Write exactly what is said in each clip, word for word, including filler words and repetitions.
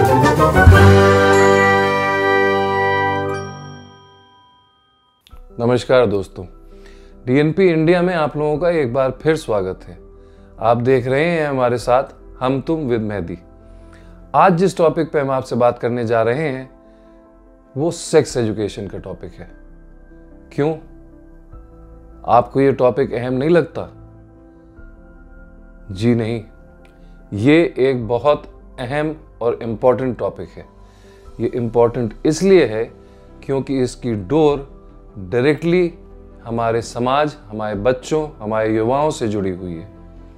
नमस्कार दोस्तों, DNP India में आप लोगों का एक बार फिर स्वागत है। आप देख रहे हैं हमारे साथ हम तुम विद मेहदी। आज जिस टॉपिक पे हम आपसे बात करने जा रहे हैं वो सेक्स एजुकेशन का टॉपिक है। क्यों? आपको ये टॉपिक अहम नहीं लगता? जी नहीं, ये एक बहुत अहम और इम्पॉर्टेंट टॉपिक है। ये इम्पॉर्टेंट इसलिए है क्योंकि इसकी डोर डायरेक्टली हमारे समाज, हमारे बच्चों, हमारे युवाओं से जुड़ी हुई है।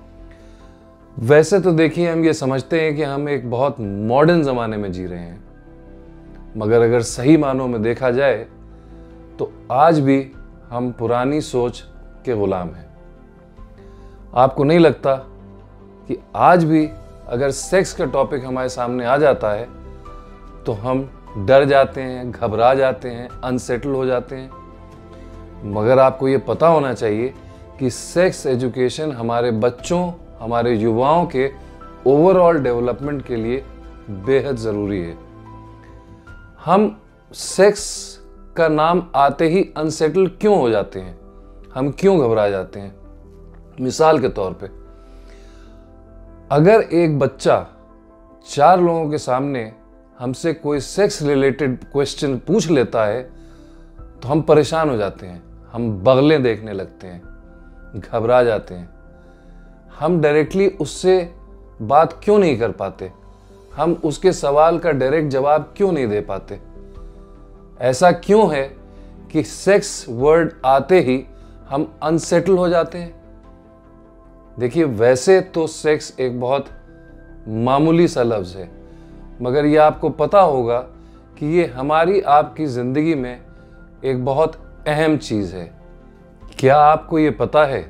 वैसे तो देखिए, हम ये समझते हैं कि हम एक बहुत मॉडर्न ज़माने में जी रहे हैं, मगर अगर सही मानों में देखा जाए तो आज भी हम पुरानी सोच के गुलाम हैं। आपको नहीं लगता कि आज भी अगर सेक्स का टॉपिक हमारे सामने आ जाता है तो हम डर जाते हैं, घबरा जाते हैं, अनसेटल हो जाते हैं? मगर आपको ये पता होना चाहिए कि सेक्स एजुकेशन हमारे बच्चों, हमारे युवाओं के ओवरऑल डेवलपमेंट के लिए बेहद ज़रूरी है। हम सेक्स का नाम आते ही अनसेटल क्यों हो जाते हैं? हम क्यों घबरा जाते हैं? मिसाल के तौर पे, अगर एक बच्चा चार लोगों के सामने हमसे कोई सेक्स रिलेटेड क्वेश्चन पूछ लेता है तो हम परेशान हो जाते हैं, हम बगलें देखने लगते हैं, घबरा जाते हैं। हम डायरेक्टली उससे बात क्यों नहीं कर पाते? हम उसके सवाल का डायरेक्ट जवाब क्यों नहीं दे पाते? ऐसा क्यों है कि सेक्स वर्ड आते ही हम अनसेटल हो जाते हैं? देखिए, वैसे तो सेक्स एक बहुत मामूली सा लफ्ज़ है, मगर ये आपको पता होगा कि ये हमारी आपकी ज़िंदगी में एक बहुत अहम चीज़ है। क्या आपको ये पता है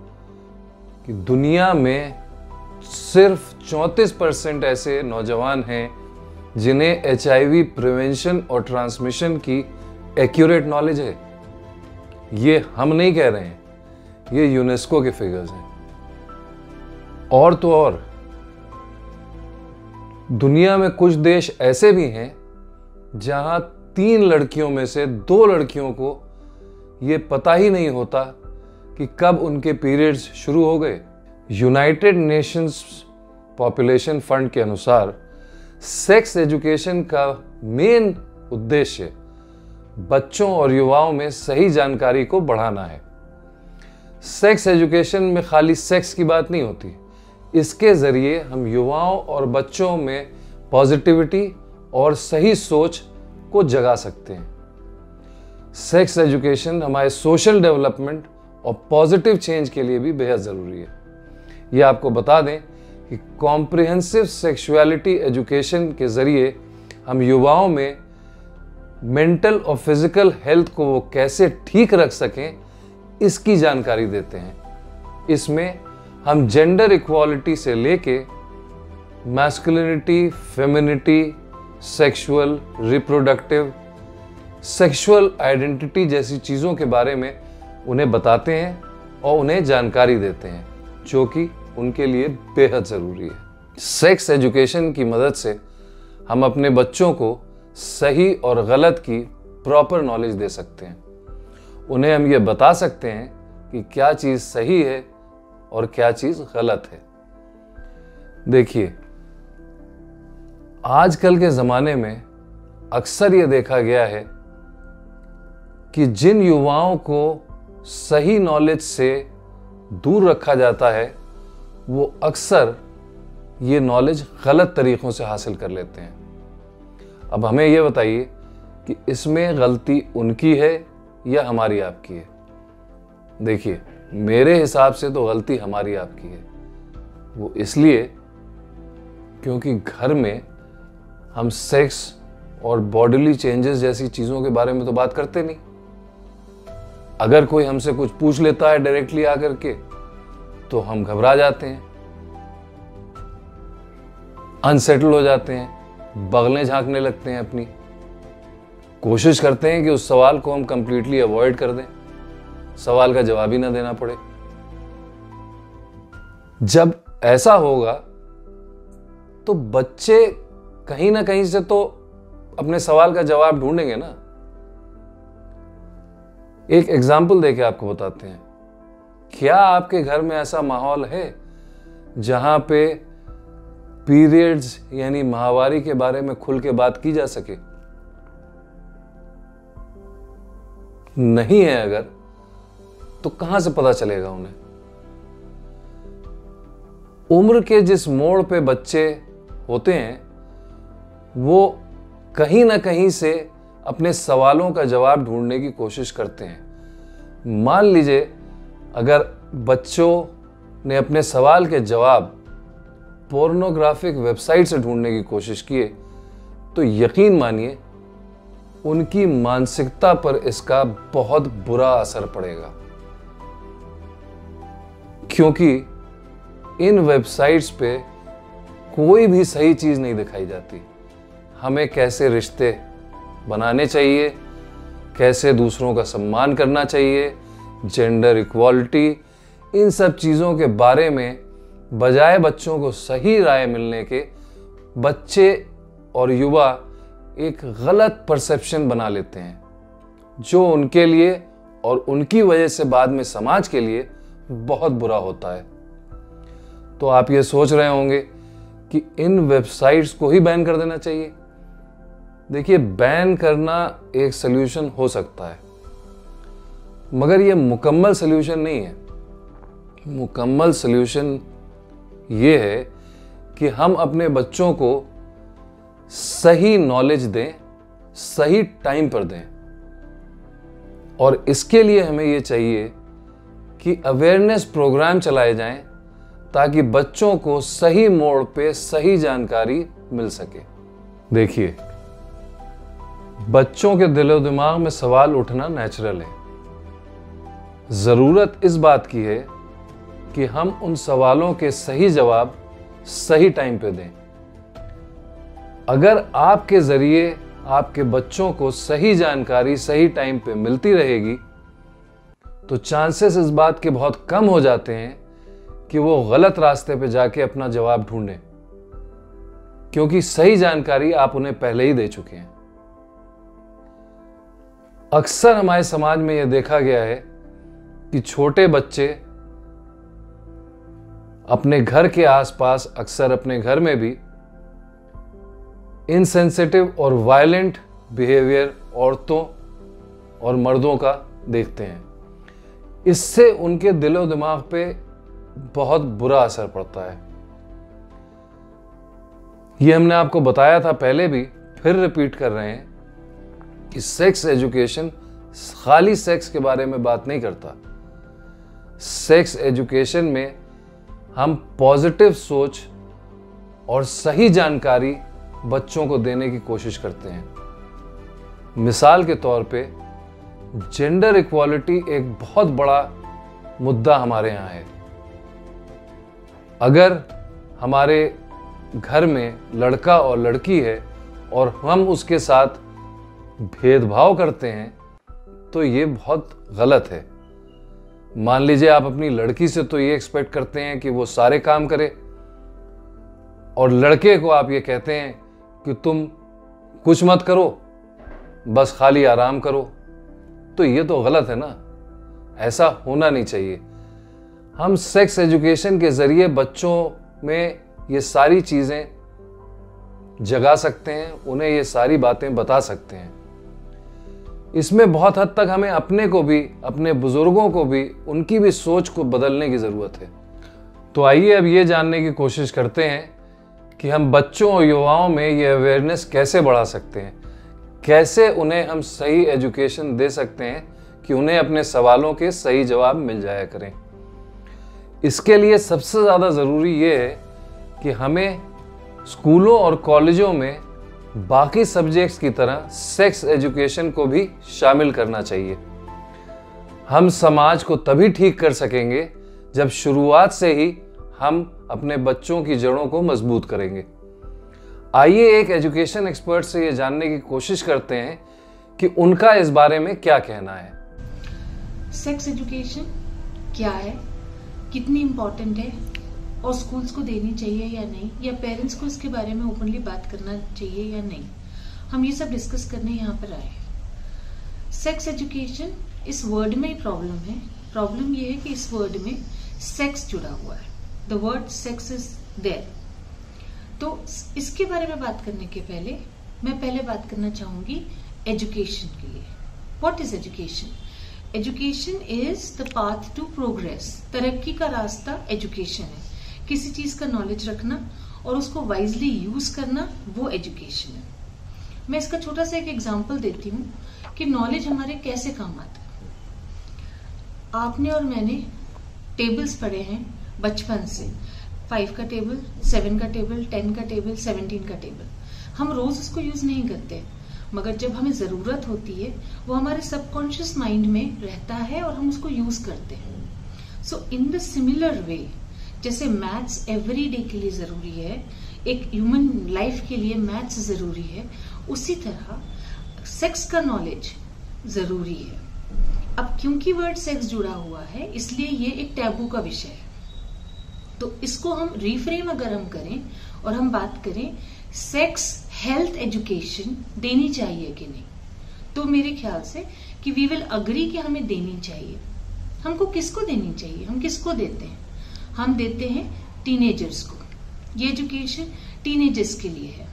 कि दुनिया में सिर्फ चौंतीस परसेंट ऐसे नौजवान हैं जिन्हें एच आई वी प्रिवेंशन और ट्रांसमिशन की एक्यूरेट नॉलेज है? ये हम नहीं कह रहे हैं, ये यूनेस्को के फिगर्स हैं। और तो और दुनिया में कुछ देश ऐसे भी हैं जहां तीन लड़कियों में से दो लड़कियों को ये पता ही नहीं होता कि कब उनके पीरियड्स शुरू हो गए। यूनाइटेड नेशंस पॉपुलेशन फंड के अनुसार सेक्स एजुकेशन का मेन उद्देश्य बच्चों और युवाओं में सही जानकारी को बढ़ाना है। सेक्स एजुकेशन में खाली सेक्स की बात नहीं होती, इसके ज़रिए हम युवाओं और बच्चों में पॉजिटिविटी और सही सोच को जगा सकते हैं। सेक्स एजुकेशन हमारे सोशल डेवलपमेंट और पॉजिटिव चेंज के लिए भी बेहद ज़रूरी है। ये आपको बता दें कि कॉम्प्रिहेंसिव सेक्सुअलिटी एजुकेशन के ज़रिए हम युवाओं में मेंटल और फिजिकल हेल्थ को वो कैसे ठीक रख सकें, इसकी जानकारी देते हैं। इसमें हम जेंडर इक्वालिटी से लेके masculinity, femininity, sexual, reproductive, sexual identity जैसी चीज़ों के बारे में उन्हें बताते हैं और उन्हें जानकारी देते हैं, जो कि उनके लिए बेहद ज़रूरी है। सेक्स एजुकेशन की मदद से हम अपने बच्चों को सही और गलत की प्रॉपर नॉलेज दे सकते हैं। उन्हें हम ये बता सकते हैं कि क्या चीज़ सही है और क्या चीज़ गलत है। देखिए, आजकल के ज़माने में अक्सर ये देखा गया है कि जिन युवाओं को सही नॉलेज से दूर रखा जाता है वो अक्सर ये नॉलेज गलत तरीक़ों से हासिल कर लेते हैं। अब हमें ये बताइए कि इसमें गलती उनकी है या हमारी आपकी है? देखिए, मेरे हिसाब से तो गलती हमारी आपकी है। वो इसलिए क्योंकि घर में हम सेक्स और बॉडीली चेंजेस जैसी चीज़ों के बारे में तो बात करते नहीं। अगर कोई हमसे कुछ पूछ लेता है डायरेक्टली आकर के तो हम घबरा जाते हैं, अनसेटल हो जाते हैं, बगलें झांकने लगते हैं, अपनी कोशिश करते हैं कि उस सवाल को हम कंप्लीटली अवॉइड कर दें, सवाल का जवाब ही ना देना पड़े। जब ऐसा होगा तो बच्चे कहीं ना कहीं से तो अपने सवाल का जवाब ढूंढेंगे ना। एक एग्जाम्पल देके आपको बताते हैं, क्या आपके घर में ऐसा माहौल है जहां पे पीरियड्स यानी माहवारी के बारे में खुल के बात की जा सके? नहीं है अगर, तो कहां से पता चलेगा उन्हें? उम्र के जिस मोड़ पे बच्चे होते हैं वो कहीं ना कहीं से अपने सवालों का जवाब ढूंढने की कोशिश करते हैं। मान लीजिए अगर बच्चों ने अपने सवाल के जवाब पोर्नोग्राफिक वेबसाइट से ढूंढने की कोशिश किए तो यकीन मानिए उनकी मानसिकता पर इसका बहुत बुरा असर पड़ेगा, क्योंकि इन वेबसाइट्स पे कोई भी सही चीज नहीं दिखाई जाती। हमें कैसे रिश्ते बनाने चाहिए, कैसे दूसरों का सम्मान करना चाहिए, जेंडर इक्वालिटी, इन सब चीज़ों के बारे में बजाय बच्चों को सही राय मिलने के, बच्चे और युवा एक गलत परसेप्शन बना लेते हैं जो उनके लिए और उनकी वजह से बाद में समाज के लिए बहुत बुरा होता है। तो आप ये सोच रहे होंगे कि इन वेबसाइट्स को ही बैन कर देना चाहिए। देखिए, बैन करना एक सल्यूशन हो सकता है, मगर ये मुकम्मल सल्यूशन नहीं है। मुकम्मल सल्यूशन ये है कि हम अपने बच्चों को सही नॉलेज दें, सही टाइम पर दें, और इसके लिए हमें ये चाहिए कि अवेयरनेस प्रोग्राम चलाए जाएं ताकि बच्चों को सही मोड़ पे सही जानकारी मिल सके। देखिए, बच्चों के दिलो दिमाग में सवाल उठना नेचुरल है। जरूरत इस बात की है कि हम उन सवालों के सही जवाब सही टाइम पे दें। अगर आपके जरिए आपके बच्चों को सही जानकारी सही टाइम पे मिलती रहेगी तो चांसेस इस बात के बहुत कम हो जाते हैं कि वो गलत रास्ते पे जाके अपना जवाब ढूंढें, क्योंकि सही जानकारी आप उन्हें पहले ही दे चुके हैं। अक्सर हमारे समाज में यह देखा गया है कि छोटे बच्चे अपने घर के आसपास, अक्सर अपने घर में भी इनसेंसिटिव और वायलेंट बिहेवियर औरतों और मर्दों का देखते हैं। इससे उनके दिलो दिमाग पे बहुत बुरा असर पड़ता है। ये हमने आपको बताया था पहले भी, फिर रिपीट कर रहे हैं कि सेक्स एजुकेशन खाली सेक्स के बारे में बात नहीं करता। सेक्स एजुकेशन में हम पॉजिटिव सोच और सही जानकारी बच्चों को देने की कोशिश करते हैं। मिसाल के तौर पे जेंडर इक्वालिटी एक बहुत बड़ा मुद्दा हमारे यहाँ है। अगर हमारे घर में लड़का और लड़की है और हम उसके साथ भेदभाव करते हैं तो ये बहुत गलत है। मान लीजिए आप अपनी लड़की से तो ये एक्सपेक्ट करते हैं कि वो सारे काम करे और लड़के को आप ये कहते हैं कि तुम कुछ मत करो, बस खाली आराम करो, तो ये तो गलत है ना। ऐसा होना नहीं चाहिए। हम सेक्स एजुकेशन के जरिए बच्चों में ये सारी चीज़ें जगा सकते हैं, उन्हें ये सारी बातें बता सकते हैं। इसमें बहुत हद तक हमें अपने को भी, अपने बुजुर्गों को भी, उनकी भी सोच को बदलने की ज़रूरत है। तो आइए अब ये जानने की कोशिश करते हैं कि हम बच्चों और युवाओं में ये अवेयरनेस कैसे बढ़ा सकते हैं, कैसे उन्हें हम सही एजुकेशन दे सकते हैं कि उन्हें अपने सवालों के सही जवाब मिल जाया करें। इसके लिए सबसे ज़्यादा ज़रूरी ये है कि हमें स्कूलों और कॉलेजों में बाकी सब्जेक्ट्स की तरह सेक्स एजुकेशन को भी शामिल करना चाहिए। हम समाज को तभी ठीक कर सकेंगे जब शुरुआत से ही हम अपने बच्चों की जड़ों को मजबूत करेंगे। आइए एक एजुकेशन एक्सपर्ट से ये जानने की कोशिश करते हैं कि उनका इस बारे में क्या कहना है। सेक्स एजुकेशन क्या है, कितनी इम्पोर्टेंट है, और स्कूल्स को देनी चाहिए या नहीं, या पेरेंट्स को इसके बारे में ओपनली बात करना चाहिए या नहीं, हम ये सब डिस्कस करने यहाँ पर आए। सेक्स एजुकेशन, इस वर्ड में ही प्रॉब्लम है। प्रॉब्लम ये है कि इस वर्ड में सेक्स जुड़ा हुआ है, the word sex is there. तो इसके बारे में बात करने के पहले मैं पहले बात करना चाहूंगी एजुकेशन के लिए। What is education? Education is the path to progress. तरक्की का रास्ता एजुकेशन है। किसी चीज का नॉलेज रखना और उसको वाइजली यूज करना, वो एजुकेशन है। मैं इसका छोटा सा एक एग्जांपल देती हूँ कि नॉलेज हमारे कैसे काम आता है। आपने और मैंने टेबल्स पढ़े हैं बचपन से, फाइव का टेबल, सेवन का टेबल, टेन का टेबल, सेवनटीन का टेबल। हम रोज उसको यूज नहीं करते, मगर जब हमें जरूरत होती है वो हमारे सबकॉन्शियस माइंड में रहता है और हम उसको यूज करते हैं। सो इन द सिमिलर वे, जैसे मैथ्स एवरी डे के लिए जरूरी है, एक ह्यूमन लाइफ के लिए मैथ्स जरूरी है, उसी तरह सेक्स का नॉलेज जरूरी है। अब क्योंकि वर्ड सेक्स जुड़ा हुआ है, इसलिए ये एक टैबू का विषय है। तो इसको हम रिफ्रेम अगर हम करें और हम बात करें सेक्स हेल्थ एजुकेशन देनी चाहिए कि नहीं, तो मेरे ख्याल से कि वी विल अग्री कि हमें देनी चाहिए। हमको किसको देनी चाहिए? हम किसको देते हैं? हम देते हैं टीनेजर्स को। ये एजुकेशन टीनेजर्स के लिए है।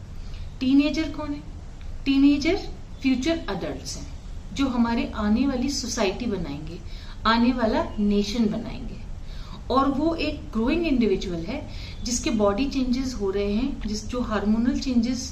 टीनेजर कौन है? टीनेजर फ्यूचर अडल्ट्स हैं, जो हमारे आने वाली सोसाइटी बनाएंगे, आने वाला नेशन बनाएंगे। और वो एक ग्रोइंग इंडिविजुअल है जिसके बॉडी चेंजेस हो रहे हैं, जिस जो हार्मोनल चेंजेस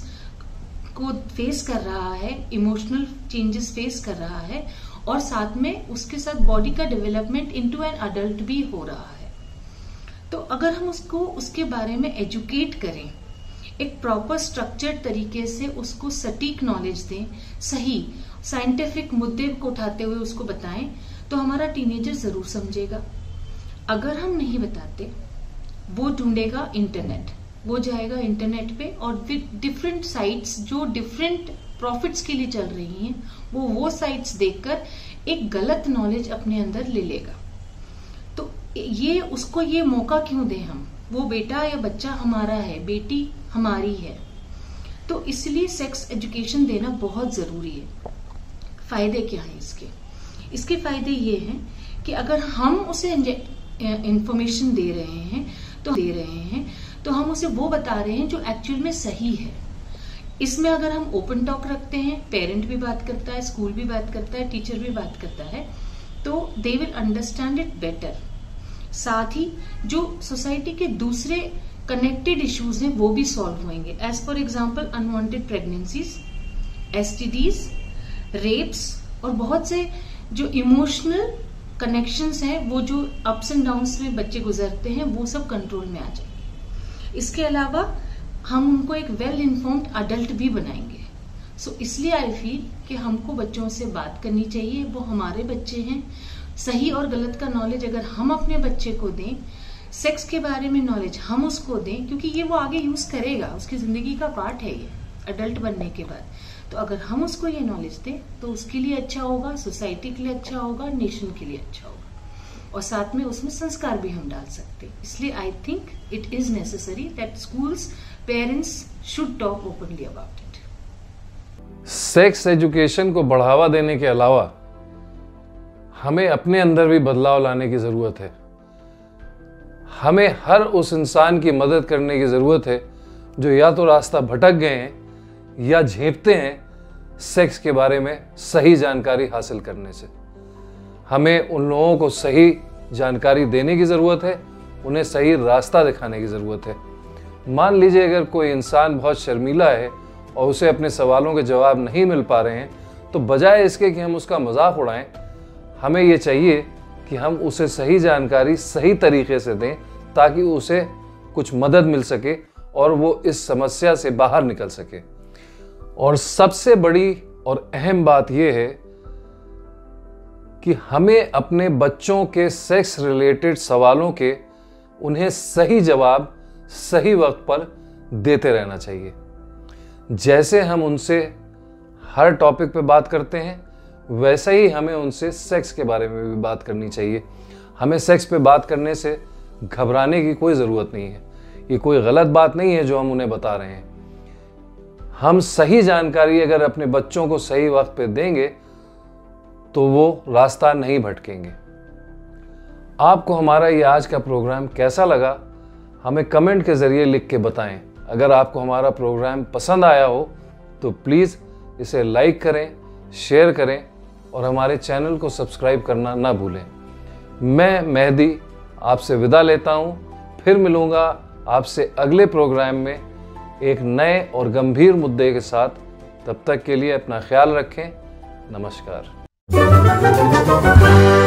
को फेस कर रहा है, इमोशनल चेंजेस फेस कर रहा है, और साथ में उसके साथ बॉडी का डेवलपमेंट इनटू एन अडल्ट भी हो रहा है। तो अगर हम उसको उसके बारे में एजुकेट करें, एक प्रॉपर स्ट्रक्चर्ड तरीके से उसको सटीक नॉलेज दें, सही साइंटिफिक मुद्दे को उठाते हुए उसको बताएं, तो हमारा टीनेजर जरूर समझेगा। अगर हम नहीं बताते, वो ढूंढेगा इंटरनेट, वो जाएगा इंटरनेट पे और डिफरेंट साइट्स जो डिफरेंट प्रॉफिट्स के लिए चल रही हैं, वो वो साइट्स देखकर एक गलत नॉलेज अपने अंदर ले लेगा। तो ये उसको ये मौका क्यों दें हम? वो बेटा या बच्चा हमारा है, बेटी हमारी है। तो इसलिए सेक्स एजुकेशन देना बहुत जरूरी है। फायदे क्या हैं इसके? इसके फायदे ये हैं कि अगर हम उसे इंफॉर्मेशन दे रहे हैं तो दे रहे हैं तो हम उसे वो बता रहे हैं जो एक्चुअल में सही है। इसमें अगर हम ओपन टॉक रखते हैं, पेरेंट भी बात करता है, स्कूल भी बात करता है, टीचर भी बात करता है, तो they will understand it better. साथ ही जो सोसाइटी के दूसरे कनेक्टेड इश्यूज हैं वो भी सॉल्व होंगे। As for example unwanted pregnancies, STDs, rapes और बहुत से जो इमोशनल कनेक्शंस हैं, वो जो अप्स एंड डाउन्स में बच्चे गुजरते हैं, वो सब कंट्रोल में आ जाएंगे। इसके अलावा हम उनको एक वेल इन्फॉर्म्ड अडल्ट भी बनाएंगे। सो so, इसलिए आई फील कि हमको बच्चों से बात करनी चाहिए, वो हमारे बच्चे हैं। सही और गलत का नॉलेज अगर हम अपने बच्चे को दें, सेक्स के बारे में नॉलेज हम उसको दें, क्योंकि ये वो आगे यूज करेगा, उसकी जिंदगी का पार्ट है ये अडल्ट बनने के बाद। तो अगर हम उसको ये नॉलेज दें तो उसके लिए अच्छा होगा, सोसाइटी के लिए अच्छा होगा, नेशन के लिए अच्छा होगा, और साथ में उसमें संस्कार भी हम डाल सकते हैं। इसलिए I think it is necessary that schools, parents should talk openly about it. Sex education को बढ़ावा देने के अलावा हमें अपने अंदर भी बदलाव लाने की जरूरत है। हमें हर उस इंसान की मदद करने की जरूरत है जो या तो रास्ता भटक गए हैं या झेपते हैं सेक्स के बारे में सही जानकारी हासिल करने से। हमें उन लोगों को सही जानकारी देने की ज़रूरत है, उन्हें सही रास्ता दिखाने की ज़रूरत है। मान लीजिए अगर कोई इंसान बहुत शर्मीला है और उसे अपने सवालों के जवाब नहीं मिल पा रहे हैं, तो बजाय इसके कि हम उसका मजाक उड़ाएं, हमें ये चाहिए कि हम उसे सही जानकारी सही तरीके से दें ताकि उसे कुछ मदद मिल सके और वो इस समस्या से बाहर निकल सके। और सबसे बड़ी और अहम बात यह है कि हमें अपने बच्चों के सेक्स रिलेटेड सवालों के उन्हें सही जवाब सही वक्त पर देते रहना चाहिए। जैसे हम उनसे हर टॉपिक पे बात करते हैं, वैसे ही हमें उनसे सेक्स के बारे में भी बात करनी चाहिए। हमें सेक्स पे बात करने से घबराने की कोई ज़रूरत नहीं है। ये कोई गलत बात नहीं है जो हम उन्हें बता रहे हैं। हम सही जानकारी अगर अपने बच्चों को सही वक्त पे देंगे तो वो रास्ता नहीं भटकेंगे। आपको हमारा ये आज का प्रोग्राम कैसा लगा हमें कमेंट के ज़रिए लिख के बताएं। अगर आपको हमारा प्रोग्राम पसंद आया हो तो प्लीज़ इसे लाइक करें, शेयर करें और हमारे चैनल को सब्सक्राइब करना ना भूलें। मैं मेहदी आपसे विदा लेता हूँ। फिर मिलूँगा आपसे अगले प्रोग्राम में एक नए और गंभीर मुद्दे के साथ। तब तक के लिए अपना ख्याल रखें। नमस्कार।